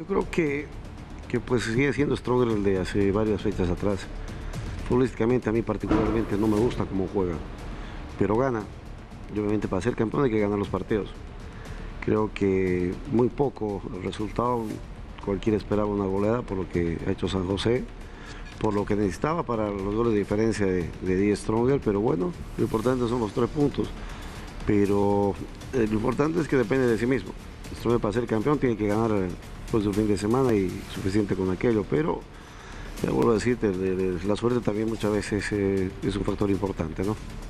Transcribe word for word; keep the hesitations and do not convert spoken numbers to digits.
creo que, que pues sigue siendo Stronger el de hace varias fechas atrás. Futbolísticamente a mí particularmente no me gusta cómo juega, pero gana. Y obviamente para ser campeón hay que ganar los partidos. Creo que muy poco el resultado, cualquiera esperaba una goleada por lo que ha hecho San José, por lo que necesitaba para los goles de diferencia de, de Die Stronger, pero bueno, lo importante son los tres puntos. Pero eh, lo importante es que depende de sí mismo. Stronger para ser campeón tiene que ganar pues un fin de semana y suficiente con aquello, pero ya vuelvo a decirte, de, de, la suerte también muchas veces eh, es un factor importante, ¿no?